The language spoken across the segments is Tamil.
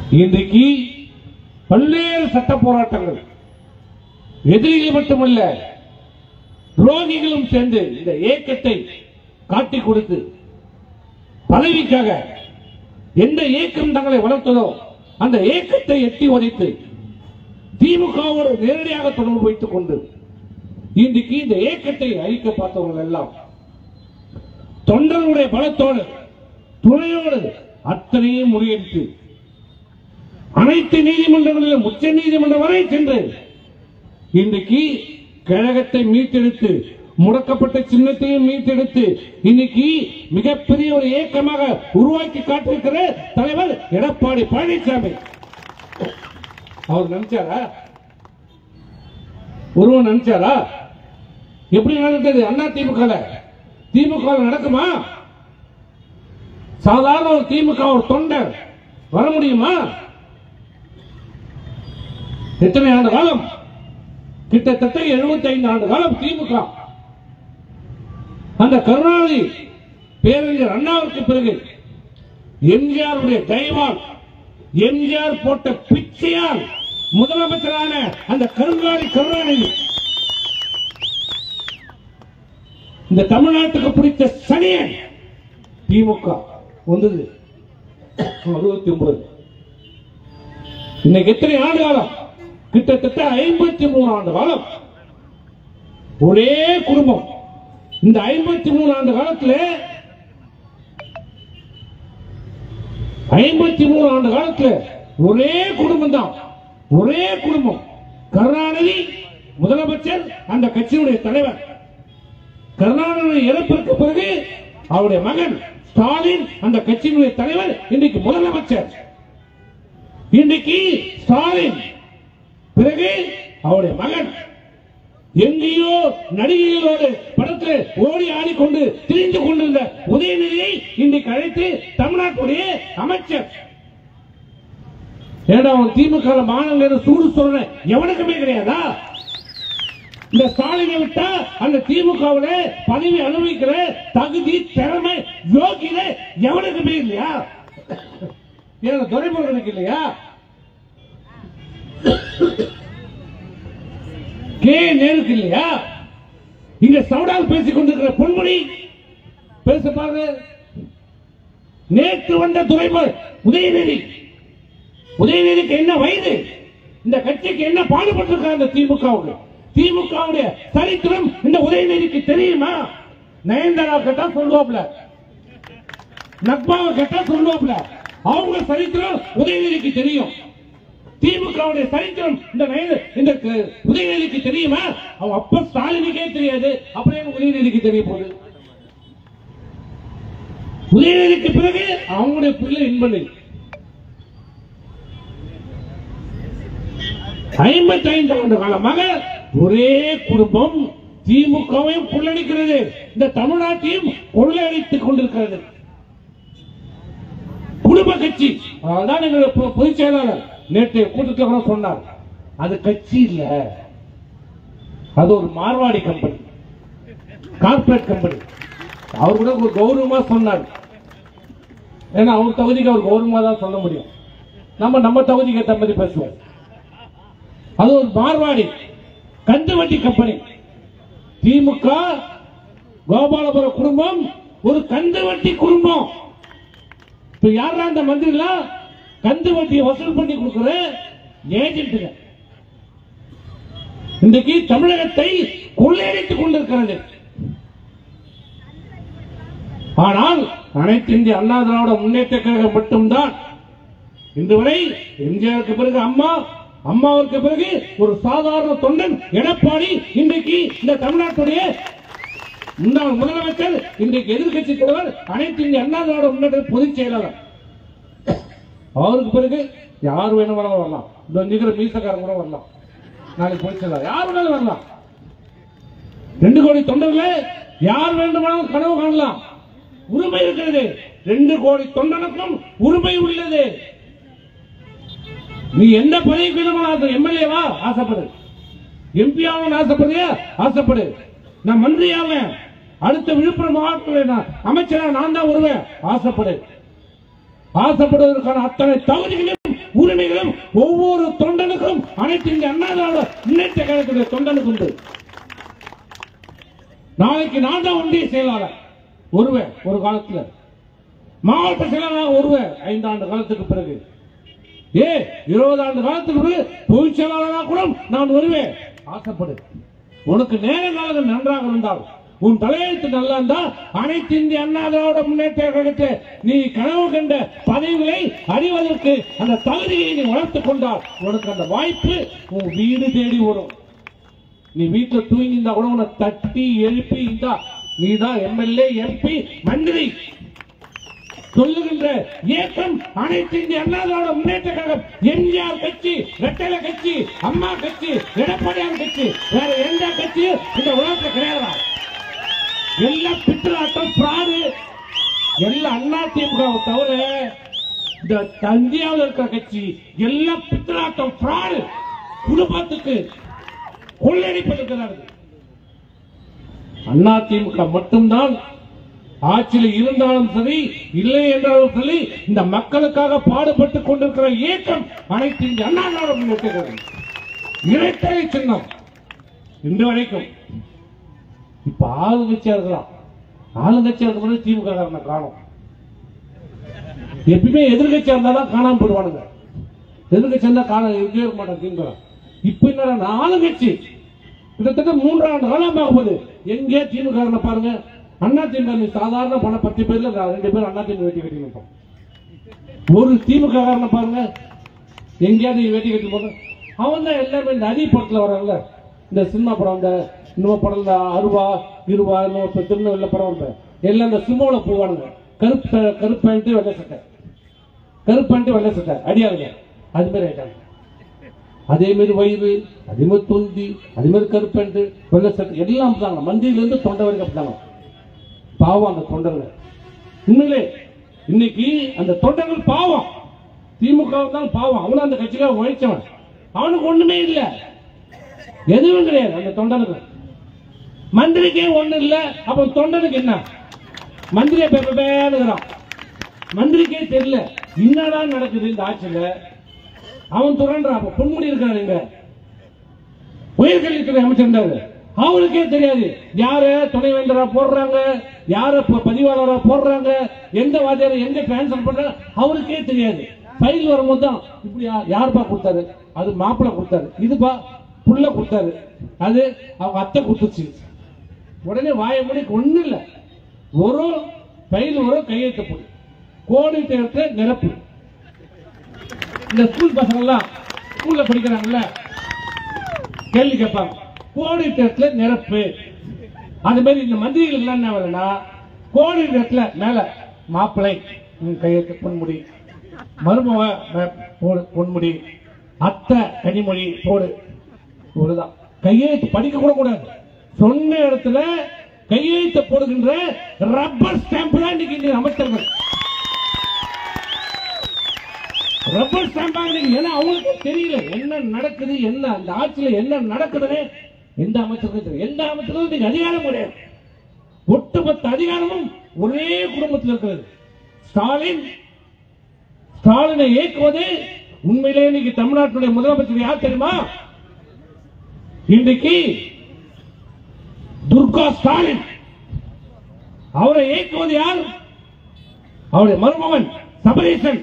இன்றைக்கு பல்வேறு சட்ட போராட்டங்கள், எதிரிகள் மட்டுமல்ல துரோகிகளும் சேர்ந்து இந்த இயக்கத்தை காட்டி கொடுத்து பதவிக்காக எந்த இயக்கம் தங்களை வளர்த்ததோ அந்த இயக்கத்தை எட்டி உதைத்து திமுகவோடு நேரடியாக தொடர்பு வைத்துக் கொண்டு இன்றைக்கு இந்த இயக்கத்தை அழிக்க பார்த்தவர்கள் எல்லாம் தொண்டர்களுடைய பலத்தோடு துணையோடு அத்தனையும் முறியடித்து அனைத்து நீதிமன்றங்களிலும் உச்ச நீதிமன்றம் வரை சென்று இன்றைக்கு கழகத்தை மீட்டெடுத்து முடக்கப்பட்ட சின்னத்தையும் மீட்டெடுத்து இன்னைக்கு மிகப்பெரிய ஒரு இயக்கமாக உருவாக்கி காட்டிருக்கிற தலைவர் எடப்பாடி பழனிசாமி. அவர் நினைச்சாரா? ஒருவன் நினைச்சாரா? எப்படி நடந்தது? அண்ணா திமுக நடக்குமா? சாதாரண ஒரு திமுக ஒரு தொண்டர் வர முடியுமா? எத்தனை ஆண்டு காலம்? கிட்டத்தட்ட 75 ஆண்டு காலம் திமுக. அந்த கருணாநிதி பேரறிஞர் அண்ணாவுக்கு பிறகு எம்ஜிஆருடைய தயவால், எம்ஜிஆர் போட்ட பிச்சையால் முதலமைச்சரான அந்த கருணாநிதி இந்த தமிழ்நாட்டுக்கு பிடித்த சனியன் திமுக வந்தது 69. இன்னைக்கு எத்தனை ஆண்டு காலம்? கிட்டத்தட்ட 53 ஆண்டு காலம் ஒரே குடும்பம். இந்த 53 ஆண்டு காலத்தில் 53 ஆண்டு காலத்தில் ஒரே குடும்பம் தான், ஒரே குடும்பம். கருணாநிதி முதலமைச்சர், அந்த கட்சியுடைய தலைவர். கருணாநிதி இறப்பிற்கு பிறகு அவருடைய மகன் ஸ்டாலின் அந்த கட்சியினுடைய தலைவர், இன்றைக்கு முதலமைச்சர். இன்றைக்கு ஸ்டாலின் பிறகு அவருடைய மகன் எங்கேயோ நடிகைகளோடு படத்தில் ஓடி ஆடிக்கொண்டு திரிந்து கொண்டிருந்த உதயநிதியை இன்றைக்கு அழைத்து தமிழ்நாட்டுடைய அமைச்சர். ஏன்னா அவன் திமுக மாநில சூடு சொல்ற எவனுக்குமே கிடையாதா? இந்த ஸ்டாலினை விட்டா அந்த திமுகவுல பதவி அனுபவிக்கிற தகுதி, திறமை, யோகியதை எவனுக்குமே இல்லையா? ஏன்னா துரைமுருகனுக்கு இல்லையா? நேருக்கு இல்லையா? இங்க சவுடால் பேசிக் கொண்டிருக்கிற பொன்முடி பேச பாருங்க. நேற்று வந்த உதயநிதிக்கு என்ன வயது? இந்த கட்சிக்கு என்ன பாடுபட்டிருக்காங்க? இந்த திமுகவுடைய சரித்திரம் இந்த உதயநிதிக்கு தெரியுமா? நயன்தாரா கேட்டா சொல்லுவாப்ல, நக்பாவை கேட்டா சொல்லுவாப்ல. அவங்க சரித்திரம் உதயநிதிக்கு தெரியும். திமுகவுடைய சரித்திரம் இந்த உதயநிதிக்கு தெரியுமா? அவன் அப்ப ஸ்டாலினுக்கே தெரியாது, அப்படியே உதயநிதிக்கு தெரிய போகுது. உதயநிதிக்கு பிறகு அவங்களுடைய பிள்ளை இன்பனை 55 ஆண்டு காலமாக ஒரே குடும்பம் திமுகவையும் கொள்ளடிக்கிறது, இந்த தமிழ்நாட்டையும் கொள்ளையடித்துக் கொண்டிருக்கிறது. குடும்ப கட்சி. அதான் எங்களுடைய பொதுச் செயலாளர் நேற்று கூட்டத்தில் கூட சொன்னார், அது கட்சி இல்ல, அது ஒரு மார்வாடி கம்பெனி, கார்பரேட் கம்பெனி. அவர் கூட ஒரு கௌரவமா சொன்னார். ஏன்னா அவர் தகுதிக்கு அவர் கௌரவமா தான் சொல்ல முடியும். நம்ம தகுதிக்கு ஏற்ற மாதிரி பேசுவோம். அது ஒரு மார்வாடி கந்துவட்டி கம்பெனி. திமுக கோபாலபுரம் குடும்பம் ஒரு கந்துவட்டி குடும்பம். இப்ப யாரா அந்த மந்திரில கந்து வட்டியை வசூல் பண்ணி கொடுக்கிற ஏஜென்ட் இன்றைக்கு தமிழகத்தை கொள்ளையடித்துக் கொண்டிருக்கிறது. ஆனால் அனைத்து இந்திய அண்ணா திராவிட முன்னேற்ற கழகம் மட்டும்தான் இன்று வரை எம்ஜிஆருக்கு பிறகு அம்மாவிற்கு பிறகு ஒரு சாதாரண தொண்டன் எடப்பாடி இன்றைக்கு இந்த தமிழ்நாட்டுடைய முன்னாள் முதலமைச்சர், இன்றைக்கு எதிர்கட்சி தலைவர், அனைத்து இந்திய அண்ணா திராவிட முன்னேற்ற பொதுச் செயலாளர். அவருக்கு பிறகு யார் வேணும் வரலாம். இந்த மீசக்காரங்க கூட வரலாம், நாளைக்கு பொதுச் செயலாளர் யார் வேணாலும் வரலாம். 2 கோடி தொண்டர்களே யார் வேண்டுமானாலும் கனவு காணலாம், உரிமை இருக்கிறது. 2 கோடி தொண்டனுக்கும் உரிமை உள்ளது. நீ எந்த பதவிக்கு வேணுமானாலும் எம்எல்ஏவா ஆசைப்படு, எம்பி ஆகணும்னு ஆசைப்படுறியா ஆசைப்படு. நான் மந்திரி ஆவேன், அடுத்த விழுப்புரம் மாவட்ட அமைச்சரா நான் தான் வருவேன் ஆசைப்படு. ஆசைப்படுவதற்கான அத்தனை தகுதிகளையும் உரிமைகளும் ஒவ்வொரு தொண்டனுக்கும் அனைத்து இந்திய அண்ணா திராவிட முன்னேற்ற கழகத்துடைய தொண்டனுக்கு உண்டு. நாளைக்கு நான் தான் ஒன்றிய செயலாளர் ஒருவர், ஒரு காலத்தில் மாவட்ட செயலாளர் ஒருவர், 5 ஆண்டு காலத்துக்கு பிறகு 20 ஆண்டு காலத்துக்கு பிறகு பொதுச் செயலாளராக கூட நான் வருவேன். ஆசைப்படு. உனக்கு நேர காலங்கள் நன்றாக இருந்தால், உன் தலையெழுத்து நல்லா இருந்தால், அனைத்து இந்திய அண்ணா திராவிட முன்னேற்ற கழகத்தை நீ கனவு கண்ட பதவிகளை அறிவதற்கு அந்த தகுதியை நீ வளர்த்துக் கொண்டால் உனக்கு அந்த வாய்ப்பு உன் வீடு தேடி வரும். நீ வீட்டில் தூங்கி இருந்தா கூட உன்னை தட்டி எழுப்பி இருந்தா நீதான் எம்எல்ஏ, எம்பி, மந்திரி சொல்லுகின்ற இயக்கம் அனைத்து இந்திய அண்ணா திராவிட முன்னேற்ற கழகம். எம்ஜிஆர் கட்சி, ரெட்டலை கட்சி, அம்மா கட்சி, எடப்பாடியார் கட்சி, வேற எந்த கட்சியும் இந்த உலகத்தில் கிடையாது. எல்லாம் பித்தலாட்டம், பிராடு. எல்லாம் அண்ணா திமுக தவிர இந்த இந்தியாவில் இருக்கிற கட்சி எல்லாம் பித்தலாட்டம், பிராடு. குடும்பத்துக்கு கொள்ளையடிப்பதற்கு அண்ணா திமுக மட்டும்தான் ஆட்சியில் இருந்தாலும் சரி, இல்லை என்றாலும் சரி, இந்த மக்களுக்காக பாடுபட்டுக் கொண்டிருக்கிற இயக்கம் அனைத்து இந்திய அண்ணா திராவிட முன்னேற்ற கழகம். இரட்டை சின்னம் இன்று வரைக்கும். இப்ப ஆளுங்கட்சியா இருக்கலாம், ஆளுங்கட்சியா இருக்க திமுக காணும். எப்பயுமே எதிர்கட்சியா இருந்தாலும் காணாம போடுவானுங்க. எதிர்கட்சி இருந்தா காண இருக்கவே இருக்க மாட்டாங்க திமுக. இப்ப என்ன ஆளுங்கட்சி கிட்டத்தட்ட 3 ஆண்டு காலம் ஆகும்போது எங்கே திமுக பாருங்க. அண்ணா திமுக சாதாரண பணம் 10 பேர்ல 2 பேர் அண்ணா திமுக வெட்டி கட்டி நிற்போம். ஒரு திமுக பாருங்க எங்கேயாவது வெட்டி கட்டி போன அவன் தான் எல்லாருமே இந்த அரி படத்துல வராங்கல்ல, இந்த சினிமா படம், இந்த இன்னும் படம், இந்த அருவா இருவா திருநெல்வேலியில் படம் வந்த எல்லாம் இந்த சிம்மோல போவானுங்க. கருப்பு பேண்ட் வெள்ளை சட்டை, கருப்பு பேண்ட் வெள்ளை சட்டை அடியாளுங்க. அது மாதிரி ஆயிட்டாங்க. அதே மாதிரி வயிறு, அதே மாதிரி தொந்தி, அதே மாதிரி கருப்பு பேண்ட் வெள்ளை சட்டை எல்லாம் அப்படிதாங்க. மந்திரிலிருந்து தொண்டை வரைக்கும் அப்படிதாங்க. பாவம் அந்த தொண்டர்கள். உண்மையிலே இன்னைக்கு அந்த தொண்டர்கள் பாவம். திமுக தான் பாவம். அவனும் அந்த கட்சிக்காக உழைச்சவன். அவனுக்கு ஒண்ணுமே இல்ல, எதுவும் கிடையாது. அந்த தொண்டனுக்கு மந்திரிக்கே ஒண்ணு இல்ல. அப்ப தொண்டனுக்கு என்ன? மந்திரியை பேசுறான். மந்திரிக்கே தெரியல என்னடா நடக்குது இந்த ஆட்சியில. அவன் துறன்றான். அப்ப பொன்முடி இருக்கிறாரு, இங்க உயர்கல்வித்துறை அமைச்சர், அவருக்கே தெரியாது யாரு துணைவேந்தரா போடுறாங்க, யார பதிவாளரா போடுறாங்க, எந்த வாத்தியாரை எங்க டிரான்ஸ்பர் பண்றாங்க அவருக்கே தெரியாது. ஃபைல் வரும்போது தான் இப்படி யாருப்பா கொடுத்தாரு, அது மாப்பிள்ள கொடுத்தாரு, இதுப்பா புள்ள கொடுத்தாரு, அது அவங்க அத்தை கொடுத்துச்சு. உடனே வாய மொழி ஒண்ணு இல்ல, ஒரு ஃபைல் வரும், கையெழுத்து போடு, கோடிட்டு நிரப்பு. இந்த ஸ்கூல் பசங்க எல்லாம் ஸ்கூல்ல படிக்கிறாங்கல்ல, கேள்வி கேட்பாங்க, கோடிட்டு நிரப்பு. அது மாதிரி இந்த மந்திரிகள் எல்லாம் என்ன வரனா, கோடிட்டு மேல மாப்பிள்ளை கையெழுத்து பொன்முடி, மருமவ பொன்முடி, அத்தை கனிமொழி போடு. ஒருதான் கையெழுத்து படிக்க கூட கூடாது. சொன்ன இடத்துல கையெழுத்து போடுகின்ற ரப்பர் ஸ்டாம்ப் தான் இன்னைக்கு அமைச்சர்கள். ரப்பர் ஸ்டாம்ப் ஏன்னா அவங்களுக்கு தெரியல என்ன நடக்குது, என்ன அந்த ஆட்சியில என்ன நடக்குதுன்னு எந்த அமைச்சருக்கும் தெரியும். எந்த அமைச்சருக்கும் இன்னைக்கு அதிகாரம் கிடையாது. ஒட்டுமொத்த அதிகாரமும் ஒரே குடும்பத்தில் இருக்கிறது. ஸ்டாலினை இயக்குவது உண்மையிலே இன்னைக்கு தமிழ்நாட்டுடைய முதலமைச்சர் யார் தெரியுமா? இன்றைக்கு துர்கா ஸ்டாலின். அவரை இயக்குவது யார்? அவருடைய மருமகன் சபரீசன்.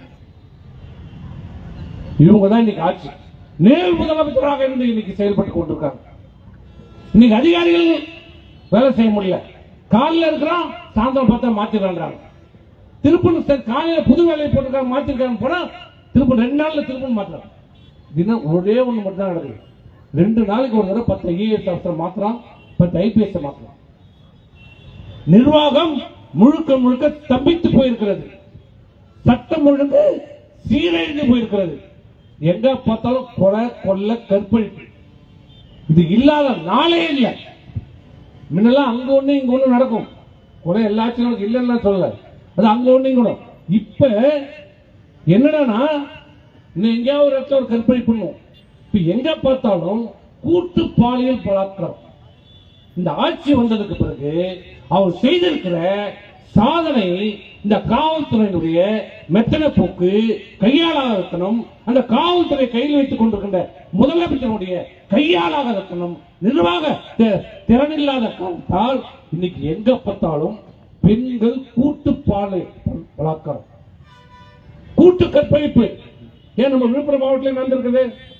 இவங்க தான் இன்னைக்கு ஆட்சி நேர் முதலமைச்சராக இருந்து இன்னைக்கு செயல்பட்டுக் கொண்டிருக்காங்க. இன்னைக்கு அதிகாரிகள் வேலை செய்ய முடியல. காலையில் இருக்கிறான், சாயந்தரம் பார்த்தா மாத்திடுறாங்க. திருப்பூர் காலையில புது வேலையை போட்டிருக்காங்க, மாத்திருக்காங்க, போனா திருப்பூர் 2 நாள்ல திருப்பூர் மாத்திரம். தினம் ஒரே ஒண்ணு மட்டும் தான் நடக்குது. 2 நாளைக்கு ஒரு தடவை 10 ஐஏஎஸ் ஆஃபீஸர் மாத்திரம், 10 ஐபிஎஸ் மாத்திரம். நிர்வாகம் முழுக்க முழுக்க தம்பித்து போயிருக்கிறது. சட்டம் ஒழுங்கு சீரழிந்து போயிருக்கிறது. எங்க பார்த்தாலும் கொலை, கொள்ள, கற்பழிப்பு. இது இல்லாத நாளே இல்லை. முன்னெல்லாம் அங்க ஒண்ணு இங்க ஒண்ணு நடக்கும். கொலை எல்லாச்சும் இல்லைன்னா சொல்லல, அது அங்க ஒண்ணு இங்க. இப்ப என்னன்னா எங்கேயாவது ஒரு இடத்துல ஒரு கற்பழிப்பு பண்ணும். இப்ப எங்க பார்த்தாலும் கூட்டு பாலியல் பலாத்காரம். இந்த ஆட்சி வந்ததுக்கு பிறகு அவர் செய்திருக்கிற சாதனை இந்த காவல்துறையினுடைய மெத்தன போக்கு கையாளாகத்தனம், அந்த காவல்துறை கையில் வைத்துக் கொண்டிருக்கின்ற முதலமைச்சருடைய கையாளாகத்தனம், நிர்வாக திறனில்லாத காரணத்தால் இன்னைக்கு எங்க பார்த்தாலும் பெண்கள் கூட்டு பாலை பலாத்காரம், கூட்டு கற்பழிப்பு. ஏன் நம்ம விழுப்புரம் மாவட்டத்தில் நடந்திருக்குது?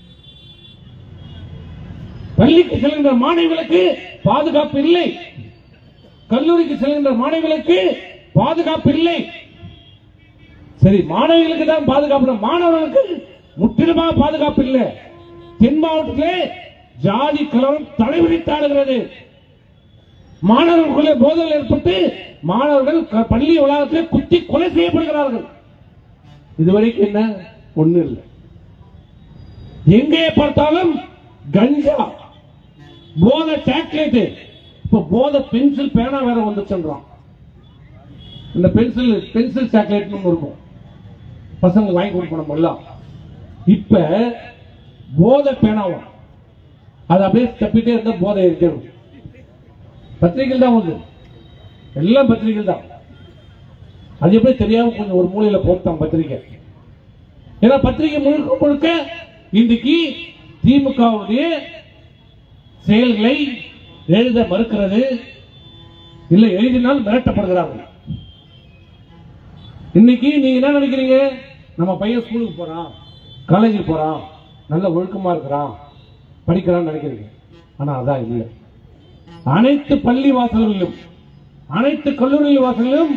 பள்ளிக்கு செல்கின்ற மாணவிகளுக்கு பாதுகாப்பு இல்லை, கல்லூரிக்கு செல்கின்ற மாணவிகளுக்கு பாதுகாப்பு இல்லை. சரி, மாணவிகளுக்கு தான் பாதுகாப்பு, மாணவர்களுக்கு முற்றிலுமாக பாதுகாப்பு இல்லை. தென் மாவட்டத்திலே ஜாதி கலவரம் தலைவிரித்தாடுகிறது. மாணவர்களுக்குள்ளே போதல் ஏற்பட்டு மாணவர்கள் பள்ளி வளாகத்திலே குத்தி கொலை செய்யப்படுகிறார்கள். இதுவரைக்கும் என்ன? ஒண்ணு இல்லை. எங்கே பார்த்தாலும் கஞ்சா, போதை சாக்லேட், இப்ப போதை பென்சில் பேனா வேற வந்துச்சுன்றான். இந்த பென்சில் சாக்லேட் இருக்கும், பசங்க வாங்கி கொடுக்கணும் எல்லாம். இப்ப போதை பேனாவும் அது அப்படியே தப்பிட்டே இருந்தா போதை இருக்கிறது. பத்திரிகைகள் தான் வந்து, எல்லாம் பத்திரிகைகள் தான். அது எப்படி தெரியாம கொஞ்சம் ஒரு மூலையில போட்டான் பத்திரிகை. ஏன்னா பத்திரிகை முழுக்க முழுக்க இன்றைக்கு திமுகவுடைய செயல்களை எழுத மறுக்கிறது, இல்லை எழுதினால் மிரட்டப்படுகிறார்கள். இன்னைக்கு நீங்க என்ன நினைக்கிறீங்க? நம்ம பையன் ஸ்கூலுக்கு போறான், காலேஜுக்கு போறான், நல்ல ஒழுக்கமா இருக்கிறான், படிக்கிறான்னு நினைக்கிறீங்க. ஆனா அதான் இல்லை. அனைத்து பள்ளி வாசல்களிலும், அனைத்து கல்லூரி வாசல்களிலும்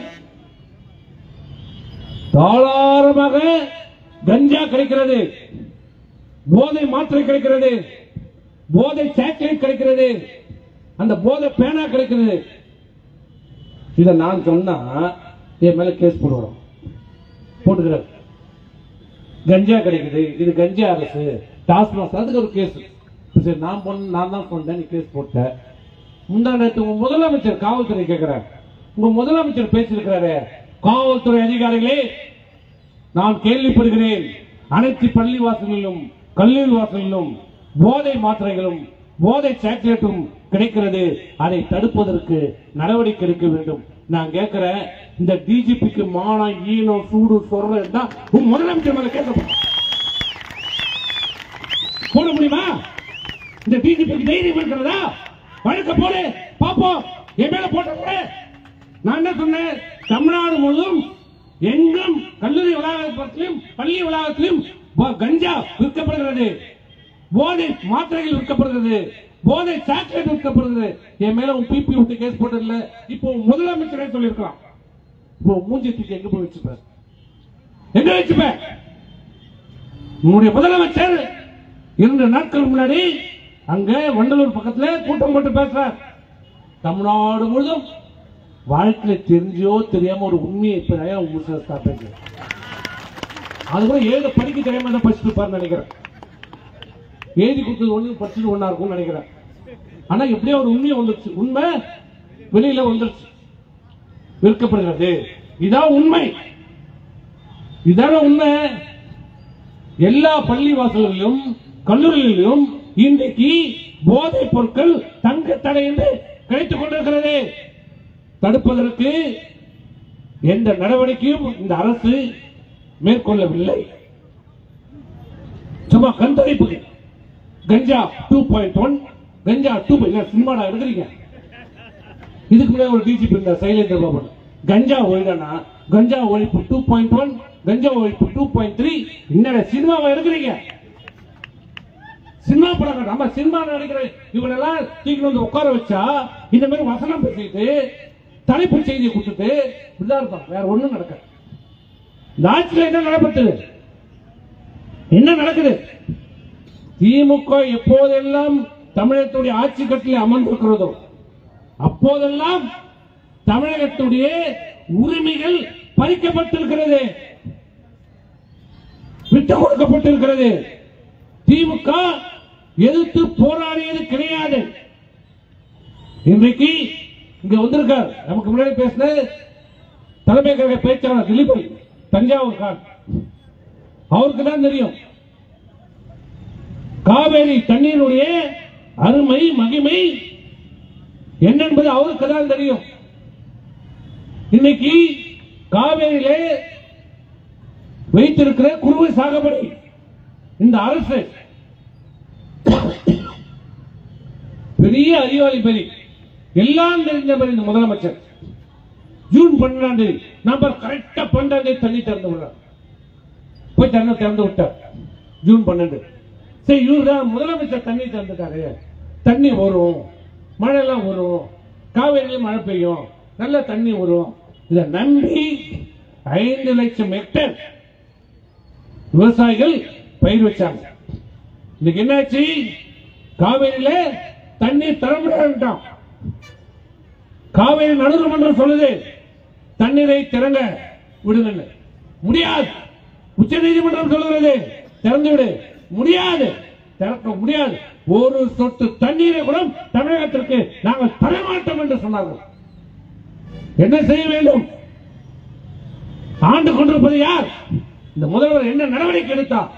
தாராளமாக கஞ்சா கிடைக்கிறது, போதை மாத்திரை கிடைக்கிறது, போதை சாக்லேட் கிடைக்கிறது, அந்த போதை பேனா கிடைக்கிறது. இத நான் சொன்னா என் மேல கேஸ் போடுவோம், போட்டுக்கிறார். கஞ்சா கிடைக்குது, இது கஞ்சா அரசு, டாஸ்மாக், அதுக்கு ஒரு கேஸ். சரி, நான் தான் சொன்னேன், நீ கேஸ் போட்ட. முந்தா நேற்று உங்க முதலமைச்சர் காவல்துறை கேட்கிறார், உங்க முதலமைச்சர் பேசியிருக்கிறாரு, காவல்துறை அதிகாரிகளே நான் கேள்விப்படுகிறேன், அனைத்து பள்ளி வாசல்களிலும் கல்லூரி வாசல்களிலும் போதை மாத்திரைகளும் போதை சாக்லேட்டும் கிடைக்கிறது, அதை தடுப்பதற்கு நடவடிக்கை எடுக்க வேண்டும். நான் கேட்கிறேன், இந்த டிஜிபிக்கு மானம் ஈனம் சூடு சொல்றா முதலமைச்சர் மேல கேட்க போட முடியுமா? இந்த டிஜிபிக்கு தைரியம் இருக்கிறதா? வழக்க போடு பாப்போம், என் மேல போட்ட. நான் என்ன சொன்னேன்? தமிழ்நாடு முழுவதும் எங்கும் கல்லூரி வளாகத்திலும் பள்ளி வளாகத்திலும் கஞ்சா விற்கப்படுகிறது, போதை மாத்திரைகள் விற்கப்படுகிறது, போதை சாக்லேட் விற்கப்படுகிறது. என் மேல உன் பிபி விட்டு கேஸ் போட்டதில்ல. இப்போ முதலமைச்சரே சொல்லியிருக்கலாம். இப்போ மூஞ்சி தூக்கி எங்க போய் வச்சுப்ப? எங்க வச்சுப்ப? உன்னுடைய முதலமைச்சர் 2 நாட்கள் முன்னாடி அங்க வண்டலூர் பக்கத்துல கூட்டம் போட்டு பேசுறார். தமிழ்நாடு முழுவதும் வாழ்க்கையில தெரிஞ்சோ தெரியாம ஒரு உண்மையை இப்ப பேசுறேன். அது கூட ஏழு படிக்க தெரியாம தான் படிச்சுட்டு இருப்பாரு நினைக்கிறேன். எழுதி கொடுத்தது ஒண்ணு, படிச்சுட்டு ஒண்ணா இருக்கும்னு நினைக்கிறேன். ஆனா எப்படியோ ஒரு உண்மையை வந்துருச்சு, உண்மை வெளியில வந்துருச்சு, விற்கப்படுகிறது. இதான் உண்மை, இதான உண்மை. எல்லா பள்ளி வாசல்களிலும் கல்லூரிகளிலும் இன்றைக்கு போதைப் பொருட்கள் தங்க தடை என்று கிடைத்துக் கொண்டிருக்கிறது. தடுப்பதற்கு எந்த நடவடிக்கையும் இந்த அரசு மேற்கொள்ளவில்லை. சும்மா கண்துடைப்பு. கஞ்சா 2.1, கஞ்சா 2. சினிமாடா எடுக்கிறீங்க? இதுக்கு முன்னாடி ஒரு டிஜிபி இருந்தார், சைலேந்திர பாபு. கஞ்சா ஒழிடனா, கஞ்சா ஒழிப்பு 2.1, கஞ்சா ஒழிப்பு 2.3. என்னடா சினிமாவை எடுக்கிறீங்க? சினிமா படம், நம்ம சினிமா நடிக்கிற இவனெல்லாம் தூக்கி வந்து உட்கார வச்சா இந்த மாதிரி வசனம் பேசிட்டு தலைப்பு செய்தியை கொடுத்துட்டு இப்படிதான் இருப்பான். வேற ஒண்ணும் நடக்க. இந்த ஆட்சியில் என்ன நடப்பது? என்ன நடக்குது? திமுக எப்போதெல்லாம் தமிழகத்துடைய ஆட்சி கட்டில் அமர்ந்திருக்கிறதோ அப்போதெல்லாம் தமிழகத்துடைய உரிமைகள் பறிக்கப்பட்டிருக்கிறது, விட்டுக் கொடுக்கப்பட்டிருக்கிறது. திமுக எதிர்த்து போராடியது கிடையாது. இன்றைக்கு இங்க வந்திருக்கார், நமக்கு முன்னாடி பேசின தலைமை கழக பேச்சாளர் திலீப், தஞ்சாவூர் கார், அவருக்கு தான் தெரியும் காவேரி தண்ணீருடைய அருமை மகிமை என்ன என்பது அவருக்கு தான் தெரியும். இன்னைக்கு காவேரியிலே வைத்திருக்கிற குறுவை சாகுபடி இந்த அரசு பெரிய அறிவாளி பெரிய எல்லாம் தெரிஞ்சவர் இந்த முதலமைச்சர் ஜூன் 12 நம்பர் கரெக்டா 12 தண்ணி திறந்து விடுறார். போய் திறந்து விட்டார் ஜூன் 12. சரி, இவர்தான் முதலமைச்சர் தண்ணி திறந்துட்டாரு, தண்ணி வரும், மழை எல்லாம் வரும், காவேரியில மழை பெய்யும், நல்ல தண்ணி வரும். இதை நம்பி 5 லட்சம் ஹெக்டேர் விவசாயிகள் பயிர் வச்சாங்க. இன்னைக்கு என்னாச்சு? காவேரியில தண்ணீர் தர முடியாதுட்டான். காவேரி நடுவர்மன்றம் சொல்லுது தண்ணீரை திறங்க விடுங்க, முடியாது. உச்ச நீதிமன்றம் சொல்லுகிறது திறந்து விடு, முடியாது, திறக்க முடியாது. ஒரு சொட்டு தண்ணீரை கூட தமிழகத்திற்கு நாங்கள் தரமாட்டோம் என்று சொன்னார்கள். என்ன செய்ய வேண்டும்? ஆண்டு கொண்டிருப்பது யார்? இந்த முதல்வர் என்ன நடவடிக்கை எடுத்தார்?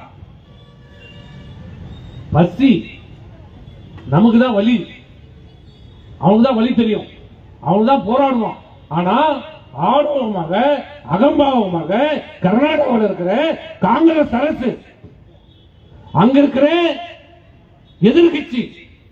பசி நமக்கு தான் வலி, அவனுக்கு தான் வலி தெரியும், அவனு தான் போராடுவான். ஆனா ஆர்வமாக அகம்பாவமாக கர்நாடகாவில் இருக்கிற காங்கிரஸ் அரசு, அங்க இருக்கிற எதிர்கட்சி,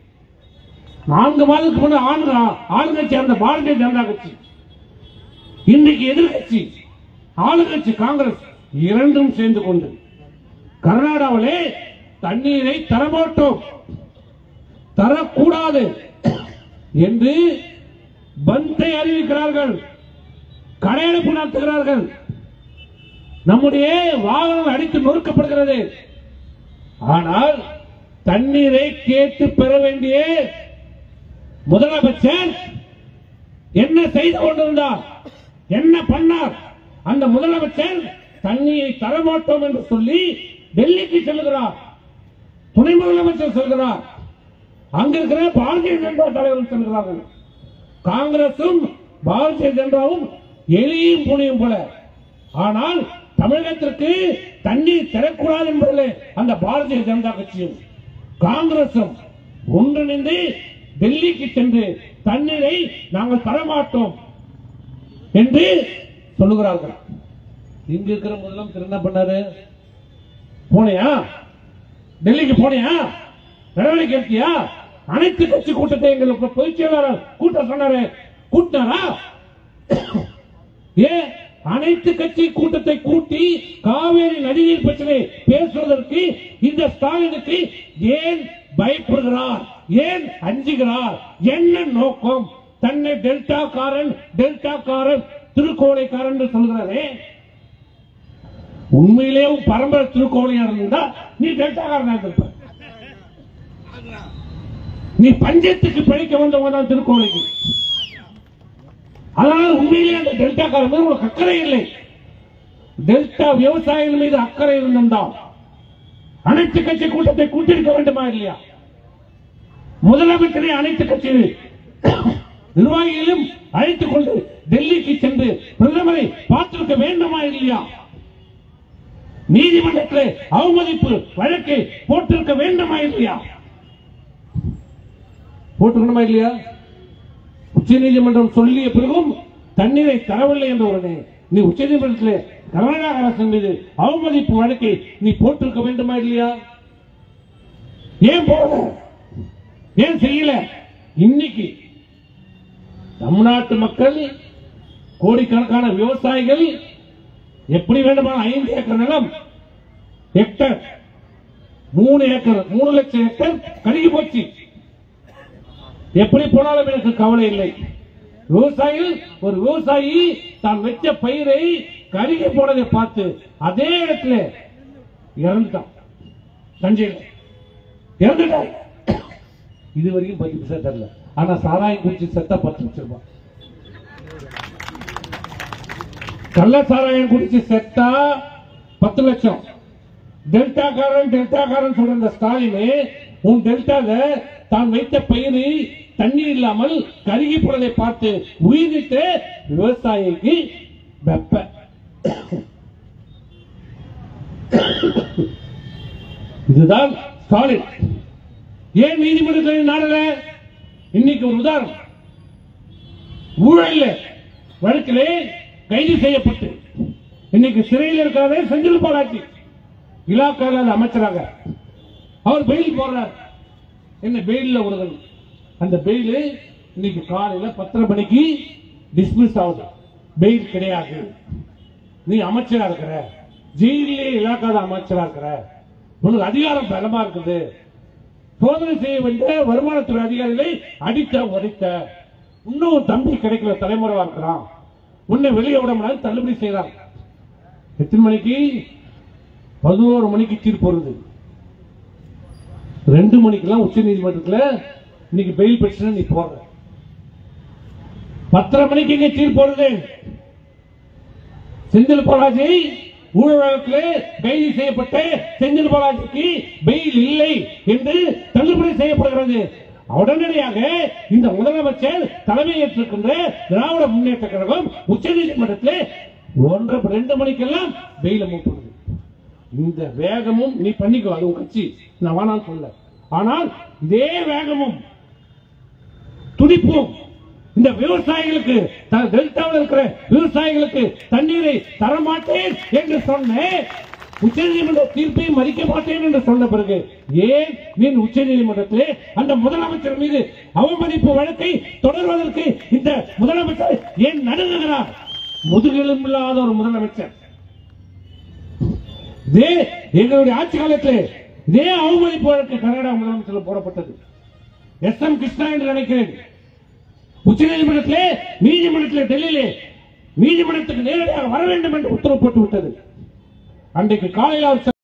4 மாதத்துக்கு முன்னாடி ஆளுங்கட்சி அந்த பாரதிய ஜனதா கட்சி, இன்றைக்கு எதிர்கட்சி ஆளுங்கட்சி காங்கிரஸ், இரண்டும் சேர்ந்து கொண்டு கர்நாடகாவிலே தண்ணீரை தரமாட்டோம், தரக்கூடாது என்று பந்தை அறிவிக்கிறார்கள், கடையெடுப்பு நடத்துகிறார்கள். நம்முடைய வாகனம் அடித்து நொறுக்கப்படுகிறது. ஆனால் தண்ணீரை கேட்டு பெற வேண்டிய முதலமைச்சர் என்ன செய்து கொண்டிருந்தார்? என்ன பண்ணார்? அந்த முதலமைச்சர் தண்ணீரை தரமாட்டோம் என்று சொல்லி டெல்லிக்கு செல்கிறார். துணை முதலமைச்சர் செல்கிறார். அங்க இருக்கிற பாரதிய ஜனதா தலைவர்கள் செல்கிறார்கள். காங்கிரசும் பாரதிய ஜனதாவும் எலியும் புனியும் போல. ஆனால் தமிழகத்திற்கு தண்ணீர் தரக்கூடாது என்பதில் அந்த பாரதிய ஜனதா கட்சியும் காங்கிரசும் ஒன்றிணைந்து டெல்லிக்கு சென்று தண்ணீரை நாங்கள் தரமாட்டோம் என்று சொல்லுகிறார்கள். இங்க இருக்கிற முதலமைச்சர் என்ன பண்ணாரு? போனியா? டெல்லிக்கு போனியா? நடவடிக்கை எடுத்தியா? அனைத்து கட்சி கூட்டத்தை எங்களுக்கு பொதுச் செயலாளர் கூட்ட சொன்னாரு, கூட்டினாரா? ஏன் அனைத்து கட்சி கூட்டத்தை கூட்டி காவேரி நதிநீர் பிரச்சனை பேசுவதற்கு இந்த ஸ்டாலினுக்கு ஏன் பயப்படுகிறார்? ஏன் அஞ்சுகிறார்? என்ன நோக்கம்? தன்னை டெல்டா காரன் திருக்கோளைக்காரன் என்று சொல்கிறாரே, உண்மையிலே பரம்பரை திருக்கோளையார் இருந்தா நீ டெல்டாக்காரனா இருப்ப. நீ பஞ்சத்துக்கு பிழைக்க வந்தவங்க தான் திருக்கோளைக்கு. அதனால உண்மையிலே அந்த டெல்டாக்காரன் மீது உங்களுக்கு அக்கறை இல்லை. டெல்டா விவசாயிகள் மீது அக்கறை இருந்திருந்தால் அனைத்து கட்சி கூட்டத்தை கூட்டியிருக்க வேண்டுமா இல்லையா? முதலமைச்சரை அனைத்து கட்சி நிர்வாகிகளும் அழைத்துக் கொண்டு டெல்லிக்கு சென்று பிரதமரை பார்த்திருக்க வேண்டுமா இல்லையா? நீதிமன்றத்தில் அவமதிப்பு வழக்கை போட்டிருக்க வேண்டுமா இல்லையா? போட்டுக்கணுமா இல்லையா? உச்ச நீதிமன்றம் சொல்லிய பிறகும் தண்ணீரை தரவில்லை என்ற உடனே நீ உச்ச நீதிமன்றத்தில் கர்நாடக அரசின் மீது அவமதிப்பு வழக்கை நீ போட்டிருக்க வேண்டுமா இல்லையா? ஏன் போல? ஏன் செய்யல? இன்னைக்கு தமிழ்நாட்டு மக்கள் கோடிக்கணக்கான விவசாயிகள் எப்படி வேண்டுமான 5 ஏக்கர் நிலம் ஹெக்டர் 3 ஏக்கர் 3 லட்சம் ஹெக்டர் கருகி போச்சு. எப்படி போனாலும் எனக்கு கவலை இல்லை. விவசாயிகள் ஒரு விவசாயி தான் வச்ச பயிரை கருகி போனதை பார்த்து அதே இடத்துல இறந்துட்டான். தஞ்சையில் இறந்துட்டான். இதுவரைக்கும் 10 பைசா தரல. ஆனா சாராயம் குடிச்சு செத்தா 10 லட்சம் ரூபாய். கள்ள சாராயம் குடிச்சு செத்தா 10 லட்சம். டெல்டாக்காரன் சொல்ற இந்த ஸ்டாலின் உன் டெல்டால தான் வைத்த பயிரை தண்ணீர் இல்லாமல் கருகி போனதை பார்த்து உயிரிட்ட விவசாயிக்கு வெப்ப. இதுதான் ஸ்டாலின். ஏன் நீதிமன்றத்தில் நாடல? இன்னைக்கு ஒரு உதாரணம். ஊழல் வழக்கிலே கைது செய்யப்பட்டு இன்னைக்கு சிறையில் இருக்கிறதே செந்தில் பாலாஜி, இலாக்கால அமைச்சராக. அவர் பெயில் போடுறார். என்ன பெயில்ல விடுதல்? அந்த பெயில் இன்னைக்கு காலையில 10:30 மணிக்கு டிஸ்மிஸ் ஆகுது. பெயில் கிடையாது. நீ அமைச்சரா இருக்கிற, ஜெயிலே இலாக்காத அமைச்சரா இருக்கிற, உனக்கு அதிகாரம் பலமா இருக்குது. சோதனை செய்ய வேண்டிய வருமானத்துறை அதிகாரிகளை அடித்த உரைத்த, இன்னும் தம்பி கிடைக்கல, தலைமுறைவா இருக்கிறான், உன்னை வெளியே விட முடியாது, தள்ளுபடி செய்யறாங்க. எத்தனை மணிக்கு? 11 மணிக்கு தீர்ப்பு வருது. 2 மணிக்கெல்லாம் உச்ச நீதிமன்றத்தில் இன்னைக்கு பெயில் பெட்டிஷன் நீ போடுற. 10:30 மணிக்கு இங்க தீர்ப்பு வருது. செந்தில் பாலாஜி ஊழல் வழக்கில் கைது செய்யப்பட்ட செந்தில் பாலாஜிக்கு பெயில் இல்லை என்று தள்ளுபடி செய்யப்படுகிறது. உடனடியாக இந்த முதலமைச்சர் தலைமையேற்றிருக்கின்ற திராவிட முன்னேற்ற கழகம் உச்ச நீதிமன்றத்தில் 1:30 மணிக்கெல்லாம் பெயில மூட்டுறது. இந்த வேகமும் நீ பண்ணிக்கோ, அது கட்சி, நான் வேணாம் சொல்ல. ஆனால் இதே வேகமும் துடிப்பும் இந்த விவசாயிகளுக்கு, டெல்டாவில் இருக்கிற விவசாயிகளுக்கு தண்ணீரை தரமாட்டேன் என்று சொன்ன உச்சநீதிமன்ற தீர்ப்பை மதிக்க மாட்டேன் என்று சொன்ன பிறகு ஏன் நீ உச்சநீதிமன்றத்திலே அந்த முதலமைச்சர் மீது அவமதிப்பு வழக்கை தொடர்வதற்கு இந்த முதலமைச்சர் ஏன் நடுங்குகிறார்? முதுகெலும்பில்லாத ஒரு முதலமைச்சர். இதே எங்களுடைய ஆட்சி காலத்தில் இதே அவமதிப்பு வழக்கு கர்நாடக முதலமைச்சர் போடப்பட்டது. S.M. கிருஷ்ணா என்று நினைக்கிறேன். உச்ச நீதிமன்றத்திலே, நீதிமன்றத்திலே, டெல்லியிலே நீதிமன்றத்துக்கு நேரடியாக வர வேண்டும் என்று உத்தரவு போட்டு விட்டது. அன்றைக்கு காலையில்